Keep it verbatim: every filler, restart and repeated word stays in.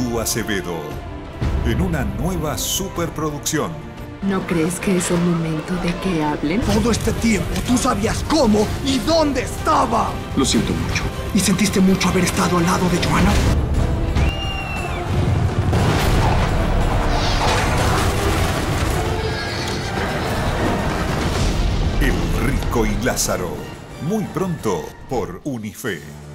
Edu Acevedo, en una nueva superproducción. ¿No crees que es el momento de que hablen? Todo este tiempo tú sabías cómo y dónde estaba. Lo siento mucho. ¿Y sentiste mucho haber estado al lado de Johanna? El Rico y Lázaro, muy pronto por Unife.